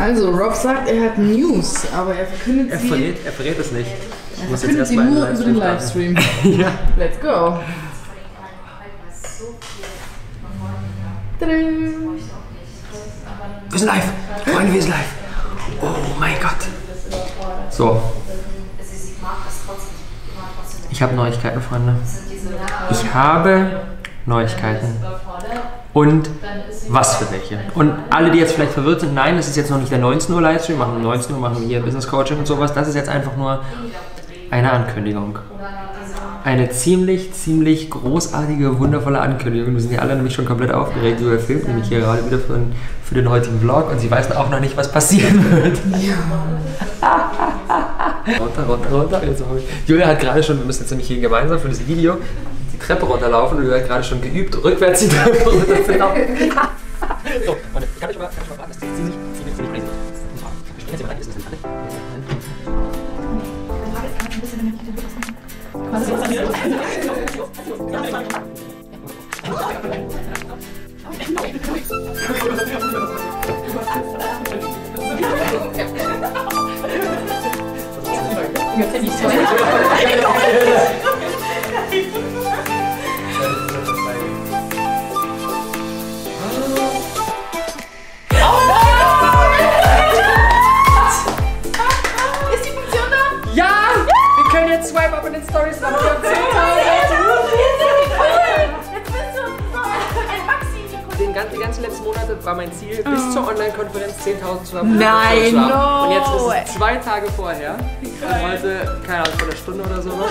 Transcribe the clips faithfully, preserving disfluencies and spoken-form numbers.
Also, Rob sagt, er hat News, aber er verkündet er sie... Verrät, er verrät es nicht. Er muss verkündet sie nur über den Livestream. Ja. Let's go. Wir sind live! Freunde, wir sind live! Oh mein Gott! So. Ich habe Neuigkeiten, Freunde. Ich habe Neuigkeiten. Und was für welche. Und alle, die jetzt vielleicht verwirrt sind, nein, das ist jetzt noch nicht der neunzehn Uhr Livestream, machen um neunzehn Uhr, machen wir hier Business Coaching und sowas. Das ist jetzt einfach nur eine Ankündigung. Eine ziemlich, ziemlich großartige, wundervolle Ankündigung. Wir sind ja alle nämlich schon komplett aufgeregt. Julia filmt nämlich hier gerade wieder für den, für den heutigen Vlog und sie weiß auch noch nicht, was passieren wird. Ja. runter, runter, runter. Jetzt Julia hat gerade schon, wir müssen jetzt nämlich hier gemeinsam für das Video die Treppe runterlaufen und Julia hat gerade schon geübt, rückwärts die Treppe runterzulaufen. So, und ich kann euch mal, kann euch mal raten, das ist ziemlich, ziemlich, ziemlich crazy. Ich springe jetzt hier mal rein, ist das nicht alle? Was ist das? Ist die Funktion da? Ja! Wir können jetzt Swipe Up in den Stories machen. Wir haben zehntausend. Jetzt bist du ein Maxi. Den ganzen, die ganzen letzten Monate war mein Ziel, bis zur Online-Konferenz zehntausend zu haben. Nein, zu haben. no. Und jetzt ist es zwei Tage vorher. Und heute, keine Ahnung, vor einer Stunde oder sowas.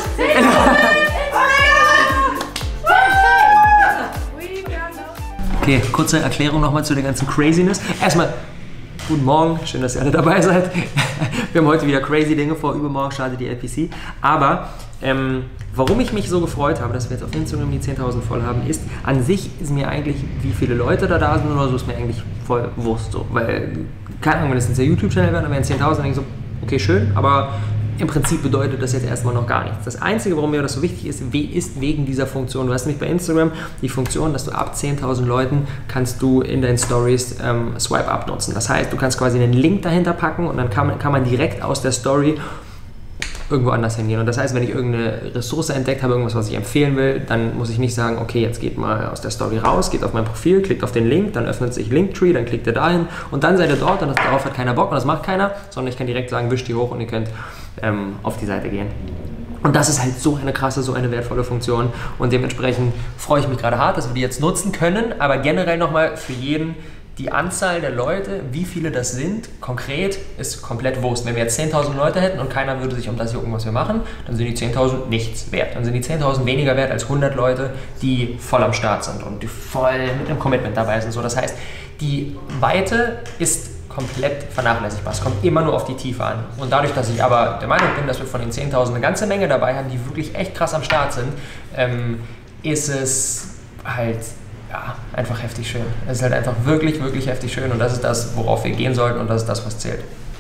Okay, kurze Erklärung nochmal zu der ganzen Craziness. Erstmal, guten Morgen, schön, dass ihr alle dabei seid. Wir haben heute wieder crazy Dinge vor, übermorgen startet die L P C. Aber ähm, warum ich mich so gefreut habe, dass wir jetzt auf Instagram die zehntausend voll haben, ist, an sich ist mir eigentlich, wie viele Leute da da sind oder so, ist mir eigentlich voll Wurst so. Weil, keine Ahnung, wenn es jetzt der YouTube-Channel wäre, dann wären zehntausend, dann denke ich so, okay, schön, aber im Prinzip bedeutet das jetzt erstmal noch gar nichts. Das Einzige, warum mir das so wichtig ist, ist wegen dieser Funktion. Du hast nämlich bei Instagram die Funktion, dass du ab zehntausend Leuten kannst du in deinen Stories ähm, Swipe Up nutzen. Das heißt, du kannst quasi einen Link dahinter packen und dann kann man, kann man direkt aus der Story irgendwo anders hingehen. Und das heißt, wenn ich irgendeine Ressource entdeckt habe, irgendwas, was ich empfehlen will, dann muss ich nicht sagen, okay, jetzt geht mal aus der Story raus, geht auf mein Profil, klickt auf den Link, dann öffnet sich Linktree, dann klickt ihr dahin und dann seid ihr dort und darauf hat keiner Bock und das macht keiner, sondern ich kann direkt sagen, wischt die hoch und ihr könnt ähm, auf die Seite gehen. Und das ist halt so eine krasse, so eine wertvolle Funktion und dementsprechend freue ich mich gerade hart, dass wir die jetzt nutzen können, aber generell nochmal für jeden, die Anzahl der Leute, wie viele das sind, konkret, ist komplett Wurst. Wenn wir jetzt zehntausend Leute hätten und keiner würde sich um das jucken, was wir machen, dann sind die zehntausend nichts wert. Dann sind die zehntausend weniger wert als hundert Leute, die voll am Start sind und die voll mit einem Commitment dabei sind. So, das heißt, die Weite ist komplett vernachlässigbar. Es kommt immer nur auf die Tiefe an. Und dadurch, dass ich aber der Meinung bin, dass wir von den zehntausend eine ganze Menge dabei haben, die wirklich echt krass am Start sind, ähm, ist es halt ja, einfach heftig schön. Es ist halt einfach wirklich, wirklich heftig schön und das ist das, worauf wir gehen sollten und das ist das, was zählt.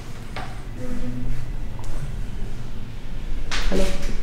Hallo.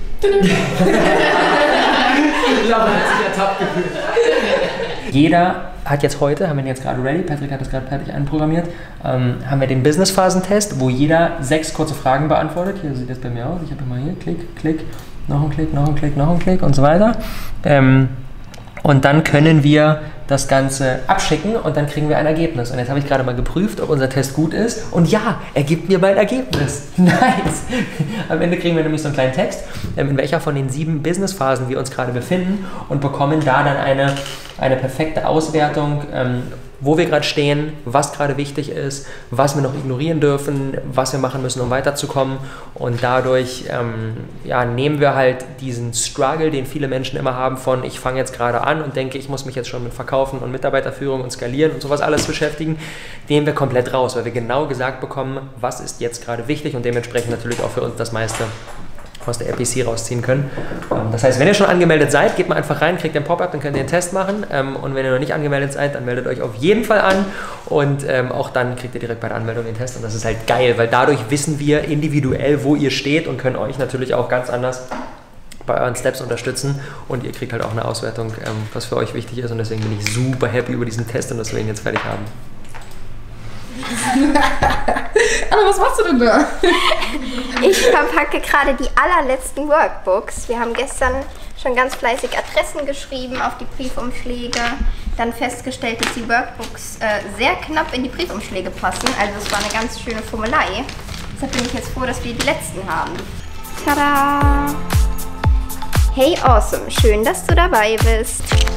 Laura hat sich ertappt gefühlt. Jeder hat jetzt heute, haben wir ihn jetzt gerade ready, Patrick hat das gerade fertig einprogrammiert, ähm, haben wir den Business-Phasen-Test, wo jeder sechs kurze Fragen beantwortet. Hier sieht das bei mir aus. Ich habe immer hier, Klick, Klick, noch ein Klick, noch ein Klick, noch ein Klick und so weiter. Ähm, Und dann können wir das Ganze abschicken und dann kriegen wir ein Ergebnis. Und jetzt habe ich gerade mal geprüft, ob unser Test gut ist. Und ja, er gibt mir mein Ergebnis. Nice! Am Ende kriegen wir nämlich so einen kleinen Text, in welcher von den sieben Businessphasen wir uns gerade befinden und bekommen da dann eine, eine perfekte Auswertung, ähm, wo wir gerade stehen, was gerade wichtig ist, was wir noch ignorieren dürfen, was wir machen müssen, um weiterzukommen. Und dadurch ähm, ja, nehmen wir halt diesen Struggle, den viele Menschen immer haben von, ich fange jetzt gerade an und denke, ich muss mich jetzt schon mit Verkaufen und Mitarbeiterführung und Skalieren und sowas alles beschäftigen, nehmen wir komplett raus, weil wir genau gesagt bekommen, was ist jetzt gerade wichtig und dementsprechend natürlich auch für uns das meiste aus der R P C rausziehen können. Das heißt, wenn ihr schon angemeldet seid, geht mal einfach rein, kriegt den Pop-up, dann könnt ihr den Test machen. Und wenn ihr noch nicht angemeldet seid, dann meldet euch auf jeden Fall an. Und auch dann kriegt ihr direkt bei der Anmeldung den Test. Und das ist halt geil, weil dadurch wissen wir individuell, wo ihr steht und können euch natürlich auch ganz anders bei euren Steps unterstützen. Und ihr kriegt halt auch eine Auswertung, was für euch wichtig ist. Und deswegen bin ich super happy über diesen Test und dass wir ihn jetzt fertig haben. Anna, was machst du denn da? Ich verpacke gerade die allerletzten Workbooks. Wir haben gestern schon ganz fleißig Adressen geschrieben auf die Briefumschläge. Dann festgestellt, dass die Workbooks äh, sehr knapp in die Briefumschläge passen. Also es war eine ganz schöne Fummelei. Deshalb bin ich jetzt froh, dass wir die letzten haben. Tada! Hey Awesome, schön, dass du dabei bist.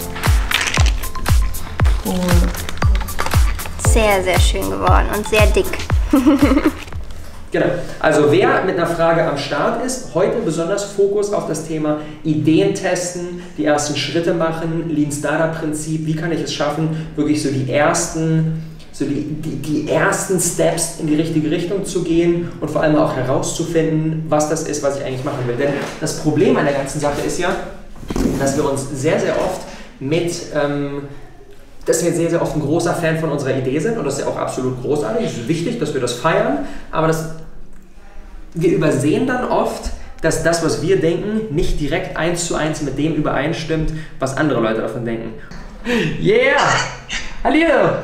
Cool. Sehr, sehr schön geworden und sehr dick. Genau. Also wer mit einer Frage am Start ist, heute besonders Fokus auf das Thema Ideen testen, die ersten Schritte machen, Lean Startup Prinzip, wie kann ich es schaffen, wirklich so die ersten, so die, die, die ersten Steps in die richtige Richtung zu gehen und vor allem auch herauszufinden, was das ist, was ich eigentlich machen will. Denn das Problem an der ganzen Sache ist ja, dass wir uns sehr, sehr oft mit... Ähm, dass wir sehr, sehr oft ein großer Fan von unserer Idee sind und das ist ja auch absolut großartig, es ist wichtig, dass wir das feiern, aber das, wir übersehen dann oft, dass das, was wir denken, nicht direkt eins zu eins mit dem übereinstimmt, was andere Leute davon denken. Yeah! Hallo! Hallöchen!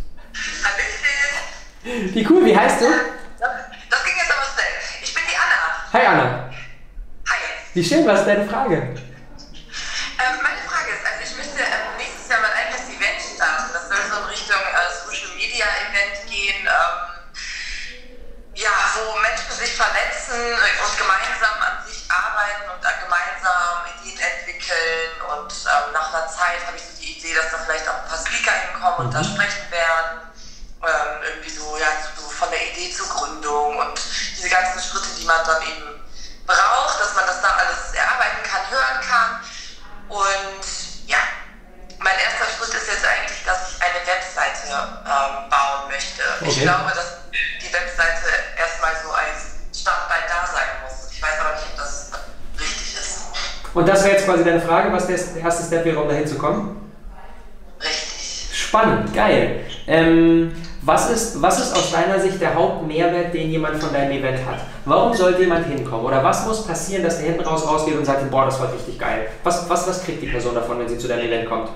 Wie cool, wie heißt du? Das ging jetzt aber schnell. Ich bin die Anna. Hi Anna! Hi. Wie schön, was ist deine Frage? Ähm, meine Frage ist, also ich möchte ähm, nächstes Jahr mein eigenes Event starten. Das soll so in Richtung äh, Social Media Event gehen, ähm, ja, wo Menschen sich vernetzen und gemeinsam an sich arbeiten und dann gemeinsam Ideen entwickeln. Und ähm, nach einer Zeit habe ich so die Idee, dass da vielleicht auch ein paar Speaker hinkommen und da sprechen werden. Ähm, irgendwie so, ja, so von der Idee zur Gründung und diese ganzen Schritte, die man dann eben braucht, dass man das da alles erarbeiten kann, hören kann. Und ja, mein erster Schritt ist jetzt eigentlich, dass ich eine Webseite ähm, bauen möchte. Okay. Ich glaube, dass die Webseite erstmal so als Standbein da sein muss. Ich weiß aber nicht, ob das richtig ist. Und das wäre jetzt quasi deine Frage, was der erste Step wäre, um dahin zu kommen? Richtig. Spannend, geil. Ähm, was ist, was ist aus deiner Sicht der Hauptmehrwert, den jemand von deinem Event hat? Warum sollte jemand hinkommen? Oder was muss passieren, dass der hinten raus rausgeht und sagt, boah, das war richtig geil? Was, was, was kriegt die Person davon, wenn sie zu deinem Event kommt?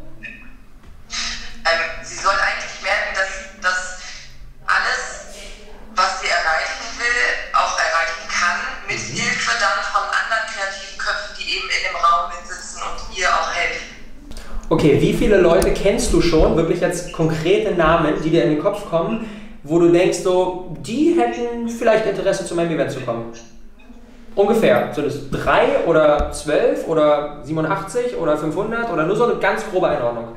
Ähm, sie soll eigentlich merken, dass, dass alles, was sie erreichen will, auch erreichen kann, mit Hilfe dann von anderen kreativen Köpfen, die eben in dem Raum sitzen und ihr auch helfen. Okay, wie viele Leute kennst du schon, wirklich jetzt konkrete Namen, die dir in den Kopf kommen, wo du denkst, so, die hätten vielleicht Interesse, zu meinem Event zu kommen? Ungefähr. Sind es drei oder zwölf oder siebenundachtzig oder fünfhundert oder nur so eine ganz grobe Einordnung?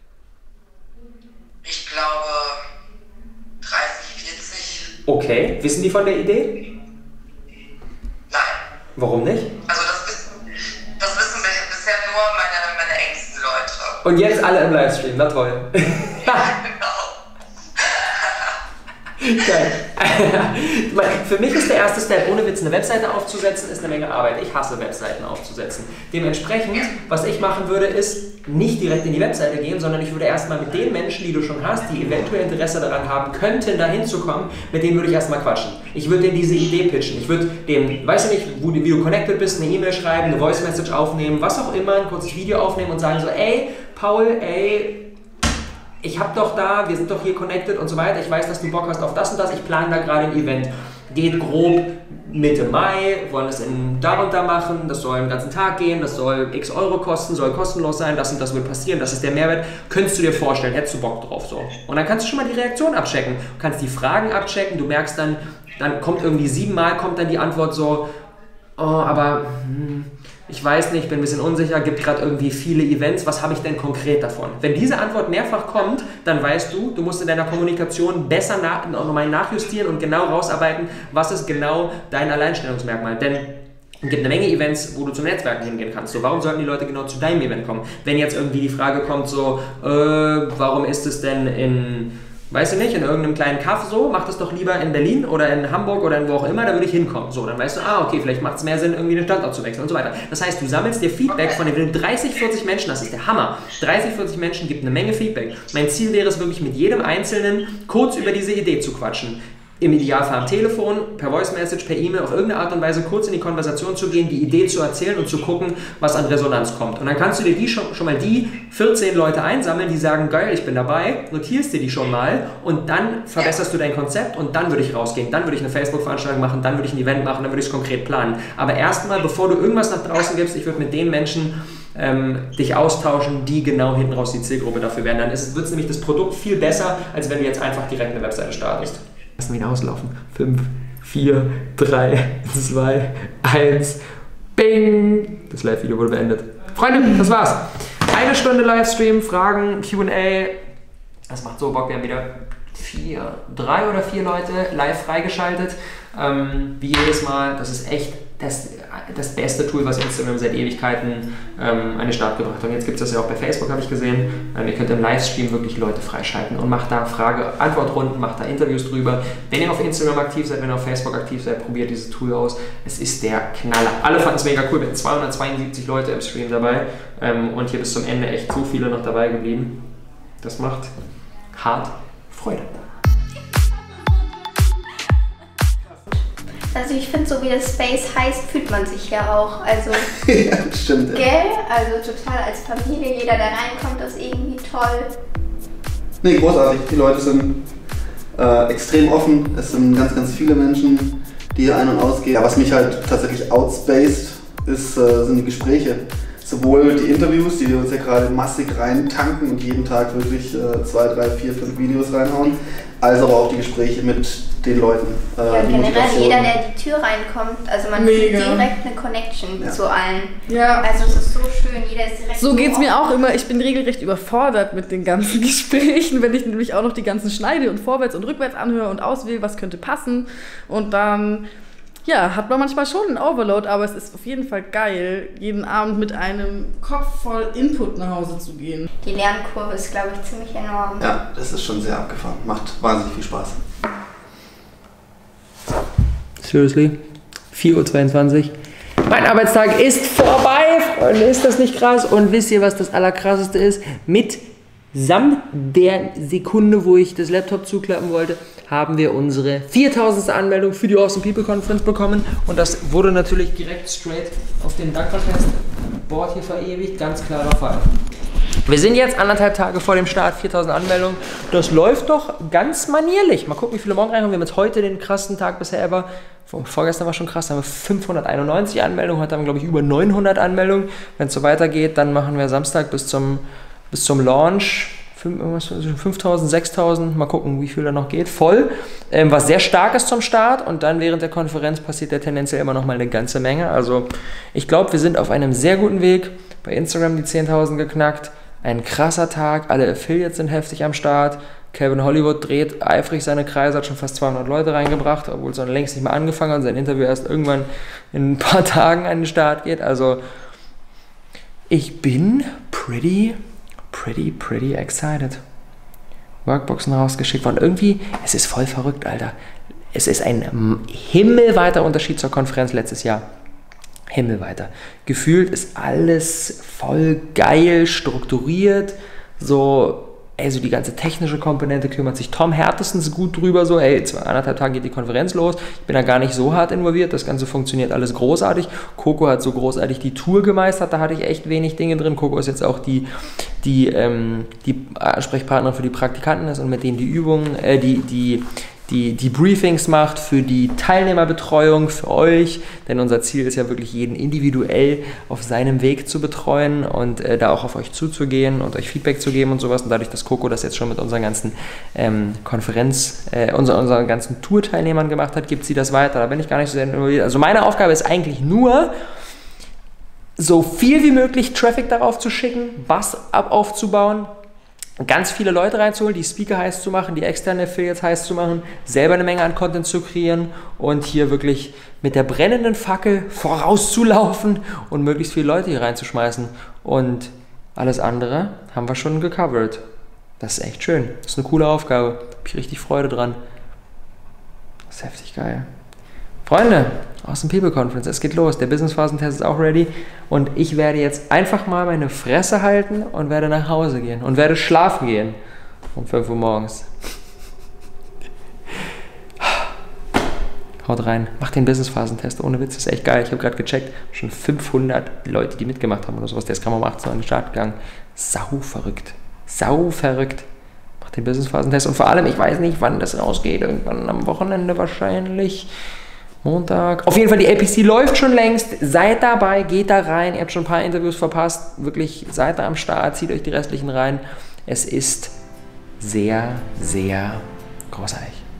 Ich glaube dreißig, vierzig. Okay, wissen die von der Idee? Nein. Warum nicht? Also das wissen, das wissen bisher nur meine, meine engsten Leute. Und jetzt alle im Livestream, na toll. Ja, genau. Geil. Für mich ist der erste Step, ohne Witz eine Webseite aufzusetzen, ist eine Menge Arbeit. Ich hasse Webseiten aufzusetzen. Dementsprechend, was ich machen würde, ist nicht direkt in die Webseite gehen, sondern ich würde erstmal mit den Menschen, die du schon hast, die eventuell Interesse daran haben könnten, da hinzukommen, mit denen würde ich erstmal quatschen. Ich würde denen diese Idee pitchen. Ich würde dem, weiß ich nicht, wo, wie du connected bist, eine E-Mail schreiben, eine Voice Message aufnehmen, was auch immer, ein kurzes Video aufnehmen und sagen so, ey, Paul, ey, ich hab doch da, wir sind doch hier connected und so weiter, ich weiß, dass du Bock hast auf das und das, ich plane da gerade ein Event. Geht grob Mitte Mai, wollen es in da und da machen, das soll den ganzen Tag gehen, das soll x Euro kosten, soll kostenlos sein, das und das wird passieren, das ist der Mehrwert. Könntest du dir vorstellen, hättest du Bock drauf so. Und dann kannst du schon mal die Reaktion abchecken, du kannst die Fragen abchecken, du merkst dann, dann kommt irgendwie siebenmal kommt dann die Antwort so, oh, aber hm, ich weiß nicht, bin ein bisschen unsicher, gibt gerade irgendwie viele Events, was habe ich denn konkret davon? Wenn diese Antwort mehrfach kommt, dann weißt du, du musst in deiner Kommunikation besser nach, nochmal nachjustieren und genau rausarbeiten, was ist genau dein Alleinstellungsmerkmal. Denn es gibt eine Menge Events, wo du zum Netzwerken hingehen kannst. So, warum sollten die Leute genau zu deinem Event kommen? Wenn jetzt irgendwie die Frage kommt, so, äh, warum ist es denn in... Weißt du nicht, in irgendeinem kleinen Kaff so, mach das doch lieber in Berlin oder in Hamburg oder in wo auch immer, da würde ich hinkommen. So, dann weißt du, ah, okay, vielleicht macht es mehr Sinn, irgendwie den Standort zu wechseln und so weiter. Das heißt, du sammelst dir Feedback von den, wenn du dreißig, vierzig Menschen, das ist der Hammer. dreißig, vierzig Menschen gibt eine Menge Feedback. Mein Ziel wäre es wirklich, mit jedem Einzelnen kurz über diese Idee zu quatschen. im Idealfall am Telefon, per Voice Message, per E-Mail, auf irgendeine Art und Weise kurz in die Konversation zu gehen, die Idee zu erzählen und zu gucken, was an Resonanz kommt. Und dann kannst du dir die schon, schon mal die vierzehn Leute einsammeln, die sagen, geil, ich bin dabei, notierst dir die schon mal und dann verbesserst du dein Konzept und dann würde ich rausgehen, dann würde ich eine Facebook-Veranstaltung machen, dann würde ich ein Event machen, dann würde ich es konkret planen. Aber erstmal, bevor du irgendwas nach draußen gibst, ich würde mit den Menschen ähm, dich austauschen, die genau hinten raus die Zielgruppe dafür werden. Dann wird nämlich das Produkt viel besser, als wenn du jetzt einfach direkt eine Webseite startest. Lassen wir ihn auslaufen. fünf, vier, drei, zwei, eins, bing! Das Live-Video wurde beendet. Freunde, das war's. Eine Stunde Livestream, Fragen, Q und A. Das macht so Bock. Wir haben wieder vier, drei oder vier Leute live freigeschaltet. Ähm, wie jedes Mal. Das ist echt das, das beste Tool, was Instagram seit Ewigkeiten ähm, an den Start gebracht hat. Und jetzt gibt es das ja auch bei Facebook, habe ich gesehen. Ähm, ihr könnt im Livestream wirklich Leute freischalten und macht da Frage-Antwort-Runden, macht da Interviews drüber. Wenn ihr auf Instagram aktiv seid, wenn ihr auf Facebook aktiv seid, probiert dieses Tool aus. Es ist der Knaller. Alle fanden es mega cool. Wir hatten zweihundertzweiundsiebzig Leute im Stream dabei ähm, und hier bis zum Ende echt so viele noch dabei geblieben. Das macht hart Freude. Also ich finde, so wie das Space heißt, fühlt man sich ja auch. Also, ja, stimmt. Gell? Also total als Familie, jeder, der reinkommt, ist irgendwie toll. Nee, großartig. Die Leute sind äh, extrem offen. Es sind ganz, ganz viele Menschen, die hier ein- und ausgehen. Ja, was mich halt tatsächlich outspaced, ist, äh, sind die Gespräche. Sowohl die Interviews, die wir uns ja gerade massig reintanken und jeden Tag wirklich äh, zwei, drei, vier, fünf Videos reinhauen, als aber auch die Gespräche mit den Leuten. Äh, Ja, die generell Motivation. jeder, der die Tür reinkommt, also man Mega. fühlt direkt eine Connection Ja. zu allen. Ja. Also es ist so schön, jeder ist direkt So geht's mir offen. auch immer. Ich bin regelrecht überfordert mit den ganzen Gesprächen, wenn ich nämlich auch noch die ganzen schneide und vorwärts und rückwärts anhöre und auswähle, was könnte passen. Und dann, ja, hat man manchmal schon einen Overload, aber es ist auf jeden Fall geil, jeden Abend mit einem Kopf voll Input nach Hause zu gehen. Die Lernkurve ist, glaube ich, ziemlich enorm. Ja, das ist schon sehr abgefahren. Macht wahnsinnig viel Spaß. Seriously? vier Uhr zweiundzwanzig. Mein Arbeitstag ist vorbei, Freunde. Ist das nicht krass? Und wisst ihr, was das Allerkrasseste ist? Mit samt der Sekunde, wo ich das Laptop zuklappen wollte, haben wir unsere viertausendste Anmeldung für die Awesome People Conference bekommen. Und das wurde natürlich direkt straight auf dem Dankbarkeitsboard hier verewigt. Ganz klarer Fall. Wir sind jetzt anderthalb Tage vor dem Start, viertausend Anmeldungen. Das läuft doch ganz manierlich. Mal gucken, wie viele morgen reinkommen. Wir haben jetzt heute den krassesten Tag bisher ever. Vorgestern war schon krass, da haben wir fünfhunderteinundneunzig Anmeldungen. Heute haben wir, glaube ich, über neunhundert Anmeldungen. Wenn es so weitergeht, dann machen wir Samstag bis zum, bis zum Launch fünftausend, sechstausend. Mal gucken, wie viel da noch geht. Voll. Ähm, was sehr stark ist zum Start. Und dann während der Konferenz passiert ja tendenziell immer noch mal eine ganze Menge. Also ich glaube, wir sind auf einem sehr guten Weg. Bei Instagram die zehntausend geknackt. Ein krasser Tag, alle Affiliates sind heftig am Start. Calvin Hollywood dreht eifrig seine Kreise, hat schon fast zweihundert Leute reingebracht, obwohl es noch längst nicht mehr angefangen hat und sein Interview erst irgendwann in ein paar Tagen an den Start geht. Also ich bin pretty, pretty, pretty excited. Workboxen rausgeschickt worden. Irgendwie, es ist voll verrückt, Alter. Es ist ein himmelweiter Unterschied zur Konferenz letztes Jahr. Himmelweiter. Gefühlt ist alles voll geil, strukturiert, so, ey, so die ganze technische Komponente kümmert sich Tom härtestens gut drüber, so, ey, zwei, anderthalb Tage geht die Konferenz los, ich bin da gar nicht so hart involviert, das Ganze funktioniert alles großartig. Coco hat so großartig die Tour gemeistert, da hatte ich echt wenig Dinge drin. Coco ist jetzt auch die, die, ähm, die Ansprechpartnerin für die Praktikanten ist und mit denen die Übungen, äh, die, die, Die, die Briefings macht für die Teilnehmerbetreuung, für euch, denn unser Ziel ist ja wirklich, jeden individuell auf seinem Weg zu betreuen und äh, da auch auf euch zuzugehen und euch Feedback zu geben und sowas. Und dadurch, dass Coco das jetzt schon mit unseren ganzen ähm, Konferenz, äh, unser, unseren ganzen Tour-Teilnehmern gemacht hat, gibt sie das weiter. Da bin ich gar nicht so sehr involviert. Also meine Aufgabe ist eigentlich nur, so viel wie möglich Traffic darauf zu schicken, Buzz ab aufzubauen, ganz viele Leute reinzuholen, die Speaker heiß zu machen, die externe Affiliates heiß zu machen, selber eine Menge an Content zu kreieren und hier wirklich mit der brennenden Fackel vorauszulaufen und möglichst viele Leute hier reinzuschmeißen. Und alles andere haben wir schon gecovert. Das ist echt schön. Das ist eine coole Aufgabe. Hab ich richtig Freude dran. Das ist heftig geil. Freunde, Awesome People Conference, es geht los. Der Business-Phasentest ist auch ready. Und ich werde jetzt einfach mal meine Fresse halten und werde nach Hause gehen. Und werde schlafen gehen. Um fünf Uhr morgens. Haut rein, macht den Business-Phasentest, ohne Witz, das ist echt geil. Ich habe gerade gecheckt, schon fünfhundert Leute, die mitgemacht haben oder sowas. Der ist gerade um achtzehn Uhr an den Start gegangen. Sau verrückt. Sau verrückt. Macht den Business-Phasentest und vor allem, ich weiß nicht, wann das rausgeht. Irgendwann am Wochenende wahrscheinlich. Montag. Auf jeden Fall, die A P C läuft schon längst. Seid dabei, geht da rein. Ihr habt schon ein paar Interviews verpasst. Wirklich, seid da am Start, zieht euch die restlichen rein. Es ist sehr, sehr großartig.